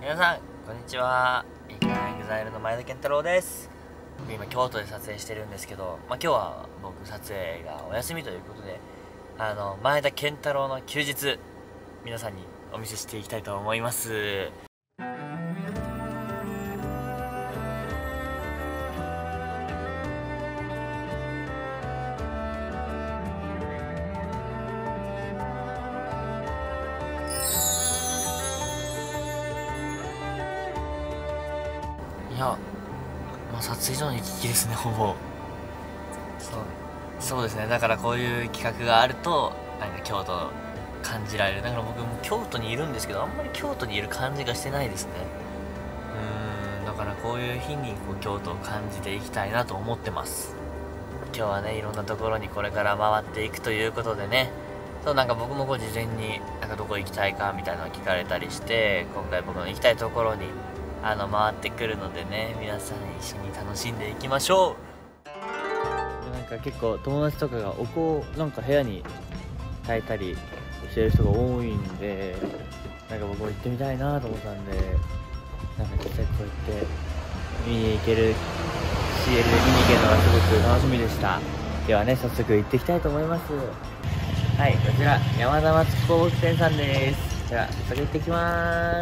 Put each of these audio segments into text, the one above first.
皆さんこんにちは。イカエグザイルの前田健太郎です。今京都で撮影してるんですけど、今日は僕撮影がお休みということで、前田健太郎の休日、皆さんにお見せしていきたいと思います。いや、もう撮影所の行き来ですね、ほぼ。そうですね。だからこういう企画があるとなんか京都感じられる。だから僕も京都にいるんですけど、あんまり京都にいる感じがしてないですね。だからこういう日に京都を感じていきたいなと思ってます。今日はね、いろんなところにこれから回っていくということでね、なんか僕も事前になんかどこ行きたいかみたいなのを聞かれたりして、今回僕の行きたいところに回ってくるのでね、皆さん一緒に楽しんでいきましょう。なんか結構友達とかがお香をなんか部屋に炊いたりしてる人が多いんで、なんか僕も行ってみたいなと思ったんで、なんか実際こうやって見に行ける CL で見に行けるのがすごく楽しみでした。ではね、早速行っていきたいと思います。はい、こちら山田町香木店さんです。では早速行ってきます。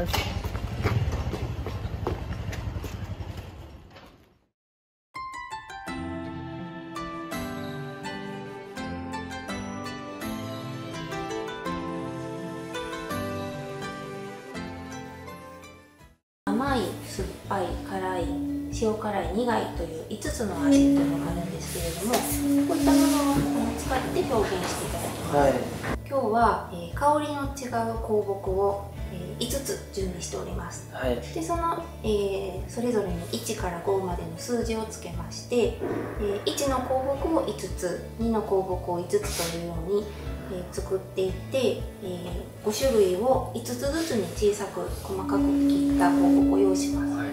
甘い、酸っぱい、辛い、塩辛い、苦いという5つの味というのがあるんですけれども、こういったものを使って表現していただきます。はい、今日は、香りの違う香木を、5つ準備しております。はい、でその、それぞれに1から5までの数字をつけまして、1の香木を5つ、2の香木を5つというように作っていって、5種類を5つずつに小さく細かく切った香木を用意します。はい、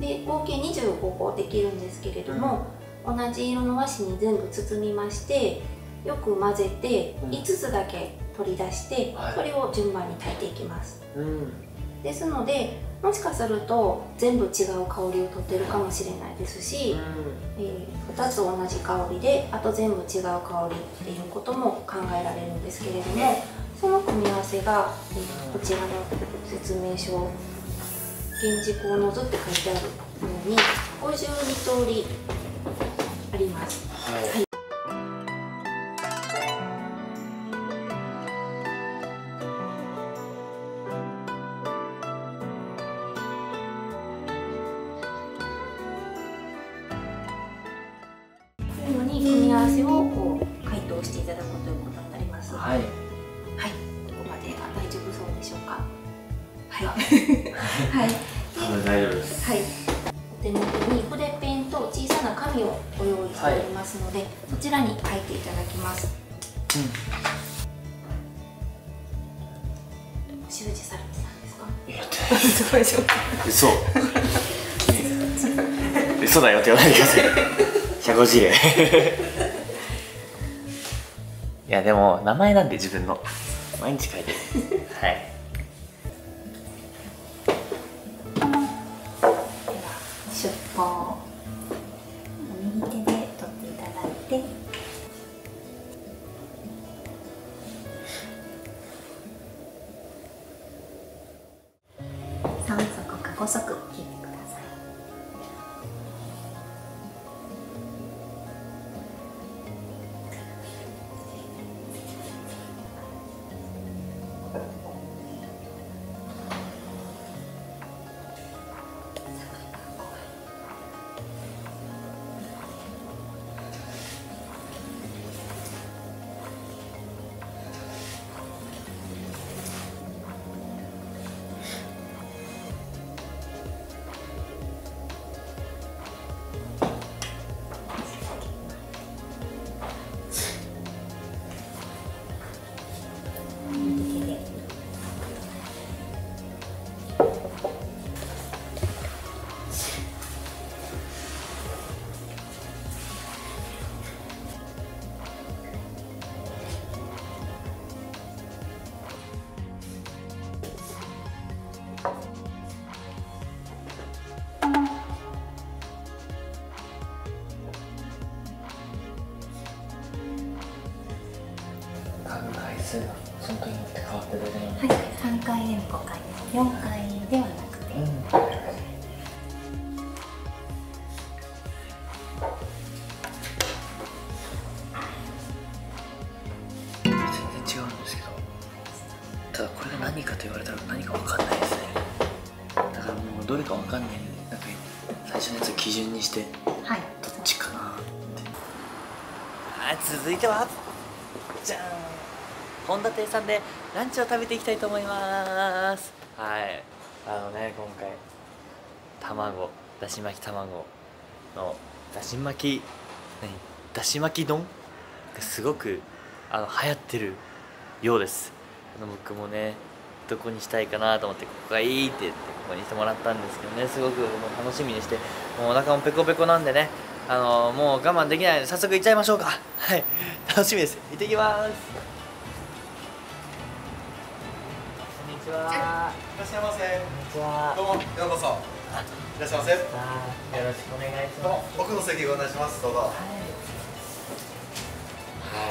で合計25個できるんですけれども、同じ色の和紙に全部包みまして、よく混ぜて5つだけ取り出して、それを順番に炊いていきます。ですので、もしかすると全部違う香りをとってるかもしれないですし、2つ同じ香りであと全部違う香りっていうことも考えられるんですけれども、その組み合わせが、こちらの説明書「源氏香の図」って書いてあるように52通りあります。はい、組み合わせを解凍していただくということになります。はい、はい、ここまで大丈夫そうでしょうか。はい、はい、 大丈夫です。 はい、お手元に筆ペンと小さな紙をご用意しておりますので、そちらに書いていただきます。習字されてたんですか？ やってない。すごいでしょ。嘘だよって言わないでください。社交辞令。いやでも名前なんで、自分の毎日書いてる。はい。 では出稿を右手で取っていただいて、3足か5足切ってください。 ではなくて、 全然違うんですけど、ただこれが何かと言われたら何か分かんないですね。だからもうどれか分かんないんで、なんか最初のやつを基準にして、 はい、 どっちかなって。続いてはじゃん、本田亭さんでランチを食べていきたいと思います。はい、今回卵、だし巻き卵のだし巻き丼がすごく流行ってるようです。僕もね、どこにしたいかなと思って、ここがいいって言ってここにしてもらったんですけどね、すごくもう楽しみにして、もうお腹もペコペコなんでね、もう我慢できないので早速行っちゃいましょうか。はい、楽しみです。行ってきます。こんにちは。いらっしゃいませ。 こんにちは。 どうも、ようこそ。いらっしゃいませ。 よろしくお願いします。 奥の席ご案内します。どうぞ。 はい、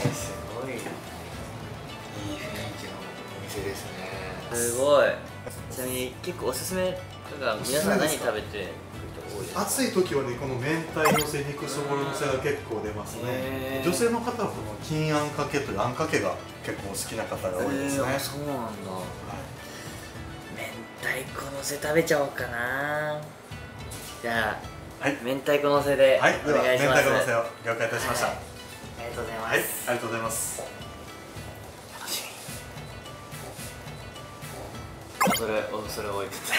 すごいいい雰囲気のお店ですね。すごい。ちなみに結構おすすめとか皆さん何食べてる人多いですか？ 暑い時はね、この明太のせ、肉そぼろのせが結構出ますね。女性の方はこの金あんかけというあんかけが結構好きな方が多いですね。 そうなんだ。明太子のせ食べちゃおうかな。じゃあ、 はい、 明太子のせではい、 お願いします。 明太子のせを了解いたしました。 はい、ありがとうございます。 はい、ありがとうございます。 楽しみ。それ置いてて。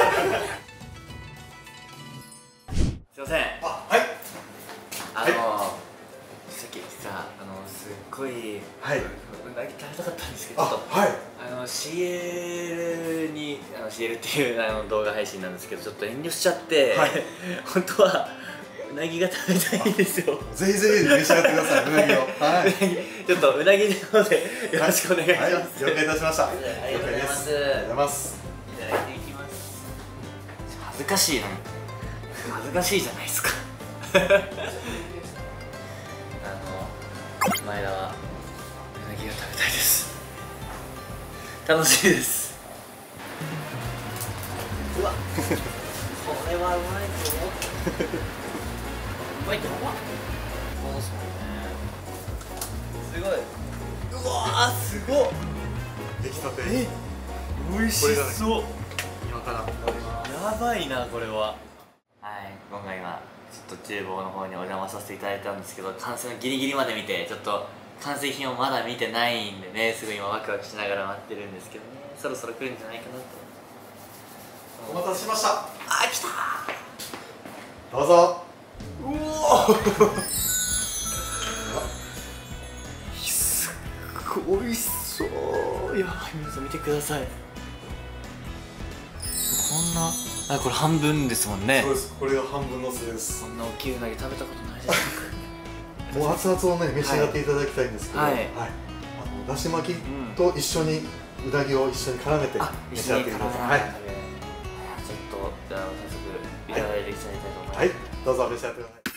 すいません。 あ、はい。 さっきさ、すっごい、 はい。 うなぎ食べたかったんですけど、 あ、はい。 CL にCL っていう動画配信なんですけど、ちょっと遠慮しちゃって、 はい、 本当はうなぎが食べたいんですよ。 ぜひぜひ召し上がってください。うなぎを。はい。 ちょっとうなぎの方でよろしくお願いします。 はい、了解いたしました。 ありがとうございます。 了解です。ありがとうございます。 いただいていきます。恥ずかしいな。恥ずかしいじゃないですか。前田はうなぎが食べたいです。楽しいです。うわ、これはうまいぞ。うまいと思う。そうね。すごい。うわー、すごい。 出来たて。 美味しそう。 今から食べます。 やばいな、これは。はい、今回はちょっと厨房の方にお邪魔させていただいたんですけど、完成のギリギリまで見て、ちょっと完成品をまだ見てないんでね、すごい今ワクワクしながら待ってるんですけどね、そろそろ来るんじゃないかなと。 お待たせしました。 あ、来たー。 どうぞ。 うおすっごい美味しそう。いやばい、皆さん見てください。こんな、これ半分ですもんね。 そうです。これが半分のせです。 こんな大きいうなぎ食べたことないです。 もう熱々をね召し上がっていただきたいんですけど、 はい、 だし巻きと一緒にうなぎを一緒に絡めて召し上がってください。はい。 ちょっとじゃあ早速いただいていきたいと思います。 はい、どうぞ召し上がってください。